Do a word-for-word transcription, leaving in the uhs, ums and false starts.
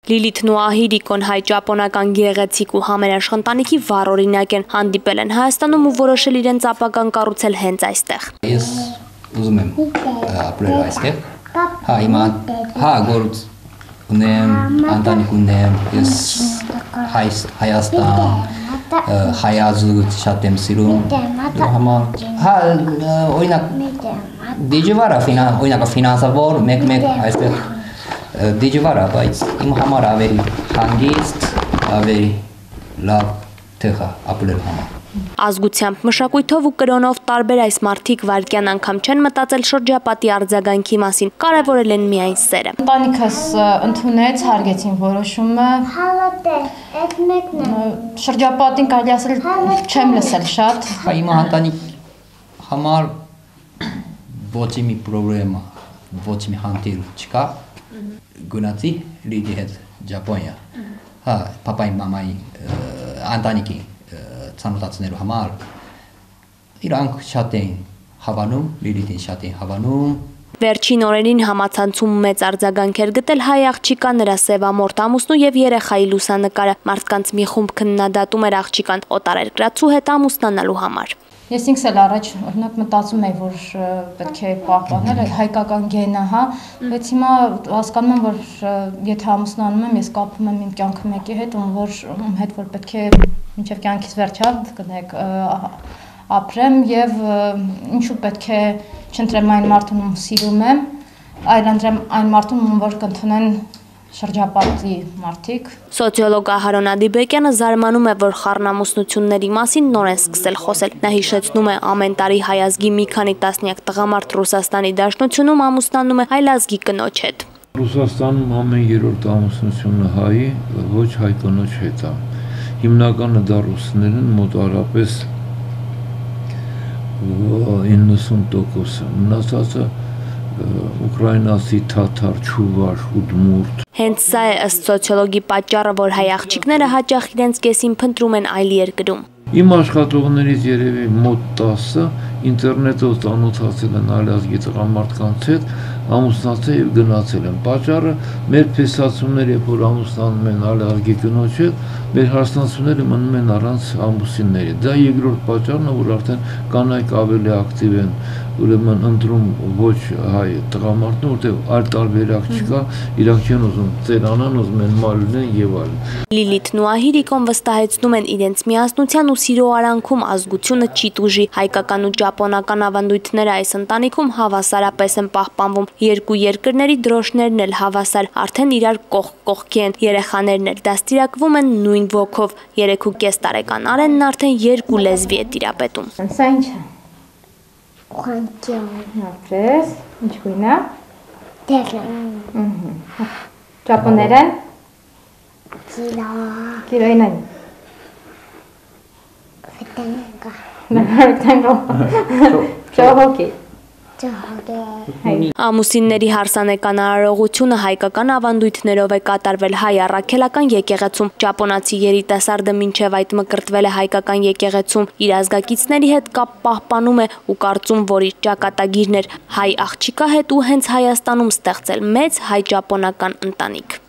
Լիլիթն ու Ահիրիկոն հայ-ճապոնական գեղեցիկ ու համերաշխ ընտանիքի վառ օրինակ են, հանդիպել են Հայաստանում ու որոշել իրենց ապագան կառուցել հենց այստեղ։ Ես ուզում եմ ապրել այստեղ։ Հա, հիմա հա գործ ունեմ, ընտանիք ունեմ, ես Հայաստան, հայազուտ շատ եմ սիրում։ Հա, օրինակ դիժվար է, օրինակ ֆինանսավոր մեկ-մեկ այստեղ դիժվար է, բայց իմ համար ավելի հանգիստ, ավելի լավ տեղ է ապրելու համար։ Ազգությամբ, մշակույթով ու կրոնով տարբեր այս մարդիկ վայրկյան անգամ չեն մտածել շրջապատի արձագանքի մասին, կարևորել են միայն սերը։ Ընտանիքս ընդունեց, հարգեցին որոշումը։ Շրջապատին կարելի ասել չեմ լսել շատ։ Իմ ընտանիք համար ոչ մի պրոբլեմա, ոչ մի խնդիր չկա։ Գնացի Լիդի հետ Ճապոնիա։ Հա, պապայի, մամայի, ընտանիքի ծանոթացնելու համար իրանք շատ էին հավանում, Լիլիթին շատ էին հավանում։ Վերջին օրերին համացանցում մեծ արձագանք էր գտել հայ աղջիկա, նրա սևամորթ ամուսնու եւ երեխայի լուսանկարը։ Մարդկանց մի խումբ քննադատում էր աղջիկան օտարերկրացու հետ ամուսնանալու համար։ Ես ինքս էլ առաջ օրինակ մտածում եի, որ պետք է պահպանել հայկական գենը, հա, բայց հիմա հասկանում եմ, որ եթե ամուսնանում եմ, ես կապում եմ իմ կյանքը մեկի հետ, ում որ ում հետ որ պետք է մինչև կյանքից վերջը կնեք ապրեմ եւ ինչու պետք է չընտրեմ այն մարդուն, ում սիրում եմ, այլ ընտրեմ այն մարդուն, ում որ կընդունեն շրջապատի մարդիկ։ Սոցիոլոգ Ահարոն Ադիբեկյանը զարմանում է, որ խառնամուսնությունների մասին նոր են սկսել խոսել։ Նա հիշեցնում է ամեն տարի հայ ազգի մի քանի տասնյակ տղամարդ Ռուսաստանի Դաշնությունում ամուսնանում է այլազգի կնոջ հետ։ Ռուսաստանում ամեն երրորդ ամուսնությունը հայի, ոչ հայ կնոջ հետ է։ Հիմնականը դա ռուսներն են, մոտ առապես իննսուն տոկոսը, մնացածը ուկրաինացի, թաթար, չուվար, ուդմուրտ։ Հենց սա է ըստ սոցիոլոգի պատճառը, որ հայ աղջիկները հաճախ իրենց կեսին փնտրում են այլ երկրում։ Իմ աշխատողներից երևի մոտ տասը ինտերնետով ծանոթացել են այլազգի տղամարդկանց հետ, ամուսնացել եւ գնացել են։ Պատճառը մեր փեսացումները, երբ որ ամուսնանում են այլազգի կնոջ հետ, մեր հարսանացումները մնում են առանց ամուսինների։ Դա երկրորդ պատճառն է, որ արդեն կանայք ավելի ակտիվ են, ուրեմն ընտրում ոչ հայ տղամարդն, որտեղ այլ տարբերակ չկա, իրանք չեն ուզում ծերանան, ուզում են մալունեն եւ այլն։ Լիլիթն ու Ահիրիկոն վստահեցնում են իրենց միասնության ու սիրո արանքում ազգությունը չի տուժի։ Հայկական ու ճապոնական ավանդույթները այս ընտանիքում հավասարապես են պահպանվում։ Երկու երկրների դրոշներն էլ հավասար, արդեն իրար կողք կողքի են։ Երեխաներն էլ դաստիարակվում են նույն ոգով։ Երեք ու կես տարեկան Արենն արդեն երկու լեզվի է տիրապետում։ Սա ինչ է։ Նոտրես, ինչ գույն է։ Դերն։ Ճապոներեն։ Կիլո։ Կիլոին այն։ Վետանգա։ Ճողոքի։ Ամուսինների հարսանեկան արարողությունը հայկական ավանդույթներով է կատարվել հայ առաքելական եկեղեցում։ Ճապոնացի երիտասարդը մինչև այդ մկրտվել է հայկական եկեղեցում, իր ազգակիցների հետ կապ պահպանում է ու կարծում, որ իր ճակատագիրն էր հայ աղջիկա հետ ու հենց Հայաստանում ստեղծել մեծ հայ-ճապոնական ընտանիք։